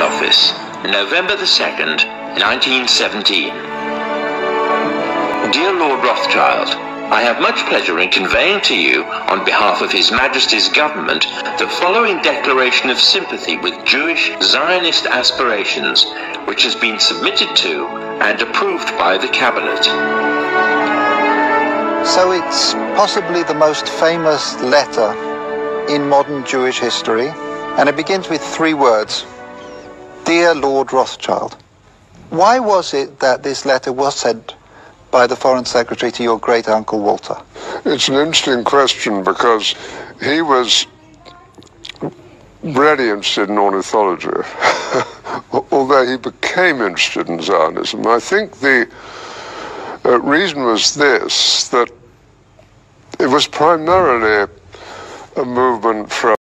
Office, November the 2nd, 1917. Dear Lord Rothschild, I have much pleasure in conveying to you, on behalf of His Majesty's government, the following declaration of sympathy with Jewish Zionist aspirations, which has been submitted to and approved by the Cabinet. So it's possibly the most famous letter in modern Jewish history, and it begins with 3 words: Dear Lord Rothschild. Why was it that this letter was sent by the Foreign Secretary to your great-uncle Walter? It's an interesting question because he was really interested in ornithology, although he became interested in Zionism. I think the reason was this, that it was primarily a movement from